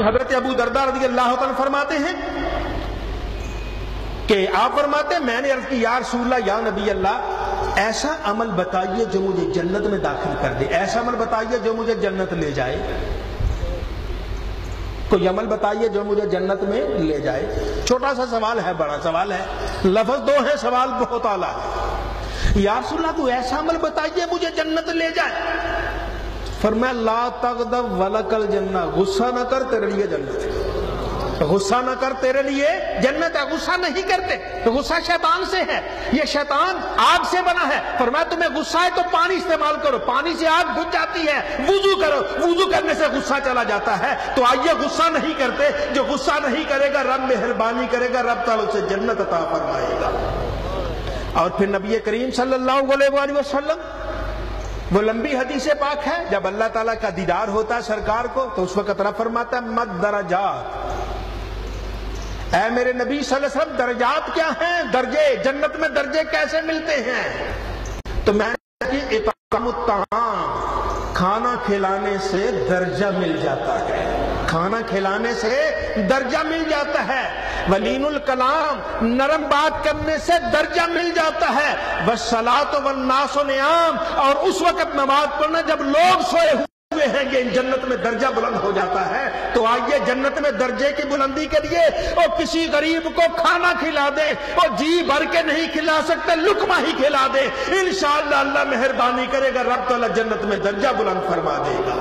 सहाबी हजरत अबू दरदा रज़ी अल्लाह तआला फरमाते हैं कि आप फरमाते हैं मैंने अर्ज़ की या रसूलल्लाह या नबी अल्लाह ऐसा अमल बताइए जो मुझे जन्नत में दाखिल कर दे, ऐसा अमल बताइए जो मुझे जन्नत ले जाए, कोई अमल बताइए जो मुझे जन्नत में ले जाए। छोटा सा सवाल है, बड़ा सवाल है, लफ्ज दो है, सवाल बहुत आला है। या रसूलल्लाह तू ऐसा अमल बताइए मुझे जन्नत ले जाए। फरमाया ला तग़दब वलकल जन्नह, गुस्सा न कर तेरे लिए जन्नत है, गुस्सा न कर तेरे लिए जन्नत है। गुस्सा नहीं करते तो गुस्सा शैतान से है, ये शैतान आग से बना है। फरमाया तुम्हें गुस्सा है तो पानी इस्तेमाल करो, पानी से आग बुझ जाती है, वुजू करो, वुजू करने से गुस्सा चला जाता है। तो आइए गुस्सा नहीं करते, जो गुस्सा नहीं करेगा रब मेहरबानी करेगा, रब ताला उसे जन्नत अता फरमाएगा। और फिर नबी करीम सल्लल्लाहु अलैहि वसल्लम, वो लंबी हदीस पाक है, जब अल्लाह ताला का दीदार होता है सरकार को तो उस वक्त रब फरमाता है मद दरजात, ऐ मेरे नबी सल्लल्लाहु अलैहि वसल्लम दर्जात क्या हैं, दर्जे, जन्नत में दर्जे कैसे मिलते हैं। तो मैंने इतामुत तआम, खाना खिलाने से दर्जा मिल जाता है, खाना खिलाने से दर्जा मिल जाता है। वलीनुल कलाम, नरम बात करने से दर्जा मिल जाता है। वस्सलातु वन्नासु नियाम, और उस वक्त नमाज पढ़ना जब लोग सोए हुए हैं, ये जन्नत में दर्जा बुलंद हो जाता है। तो आइए जन्नत में दर्जे की बुलंदी के लिए और किसी गरीब को खाना खिला दे, और जी भर के नहीं खिला सकते लुकमा ही खिला दे, इंशाअल्लाह अल्लाह मेहरबानी करेगा, रब तआला जन्नत में दर्जा बुलंद फरमा देगा।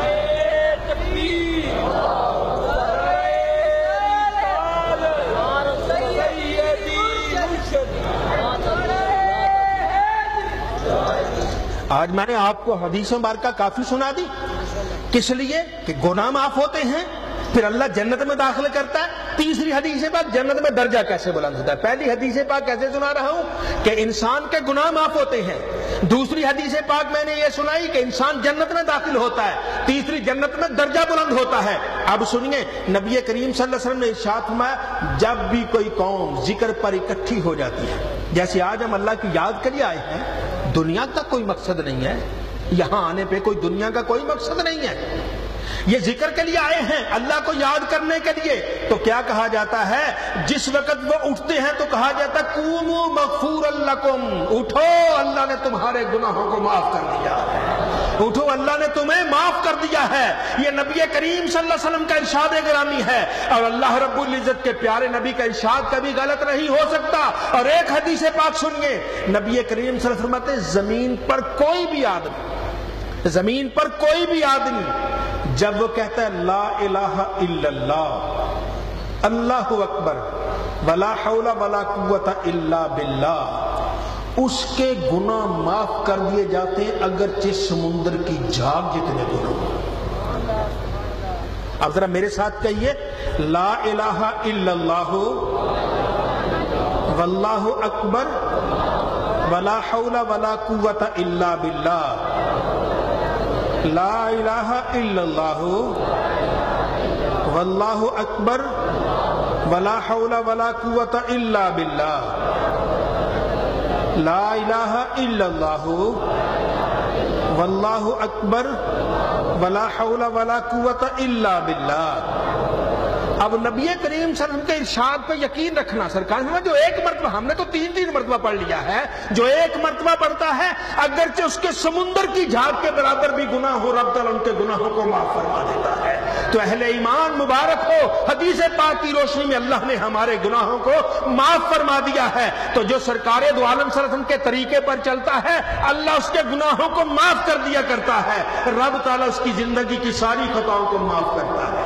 आज मैंने आपको हदीस मुबारका काफी सुना दी, किस लिए कि गुनाह माफ होते हैं, फिर अल्लाह जन्नत में दाखिल करता है। तीसरी हदीस पाक जन्नत में दर्जा कैसे बुलंद होता है। पहली हदीस पाक कैसे सुना रहा हूं कि इंसान के गुनाह माफ होते हैं। दूसरी हदीस पाक मैंने ये सुनाई कि इंसान जन्नत में दाखिल होता है। तीसरी जन्नत में दर्जा बुलंद होता है। अब सुनिए, नबी करीम सल्लल्लाहु अलैहि वसल्लम ने इरशाद फरमाया, जब भी कोई कौम जिक्र पर इकट्ठी हो जाती है, जैसे आज हम अल्लाह की याद के लिए आए हैं, दुनिया का कोई मकसद नहीं है, यहां आने पे कोई दुनिया का कोई मकसद नहीं है, ये जिक्र के लिए आए हैं, अल्लाह को याद करने के लिए। तो क्या कहा जाता है, जिस वक्त वो उठते हैं तो कहा जाता है कूमू मगफूरन लकुम, उठो अल्लाह ने तुम्हारे गुनाहों को माफ कर दिया है, उठो अल्लाह ने तुम्हें माफ कर दिया है। ये नबी करीम सल्लल्लाहु अलैहि वसल्लम का इरशाद गिरामी है, और अल्लाह रब्बुल इज्जत के प्यारे नबी का इरशाद कभी गलत नहीं हो सकता। और एक हदीस पाक सुनिए, नबी करीम सल्लल्लाहु अलैहि वसल्लम फरमाते हैं, जमीन पर कोई भी आदमी, जमीन पर कोई भी आदमी जब वो कहता है ला इलाहा इल्लल्लाह अल्लाहु अकबर वला हौला वला कुव्वता इल्ला बिल्लाह, उसके गुनाह माफ कर दिए जाते हैं अगरचे समुद्र की झाग जितने गुनाह। अब जरा मेरे साथ कहिए, ला इलाहा इल्लल्लाह वल्लाहु अकबर वला हौला वला कुव्वता इल्ला बिल्लाह, ला इलाहा इल्लल्लाहु वल्लाहु अकबर वला हौला वला कुव्वता इल्ला बिल्लाह, ला इलाहा इल्लल्लाहु वल्लाहु अकबर वला हौला वला कुव्वता इल्ला बिल्लाह। अब नबी करीम सल्लल्लाहु अलैहि वसल्लम के इरशाद पे यकीन रखना। सरकार ने जो एक मरतबा, हमने तो तीन मरतबा पढ़ लिया है, जो एक मरतबा पढ़ता है अगरचे उसके समुंदर की झाग के बराबर भी गुनाह हो, रब ताला उनके गुनाहों को माफ फरमा देता है। तो अहले ईमान मुबारक हो, हदीस पाक की रोशनी में अल्लाह ने हमारे गुनाहों को माफ फरमा दिया है। तो जो सरकारे दो आलम सल्लल्लाहु अलैहि वसल्लम के तरीके पर चलता है, अल्लाह उसके गुनाहों को माफ कर दिया करता है, रब ताला उसकी जिंदगी की सारी खताओं को माफ करता है।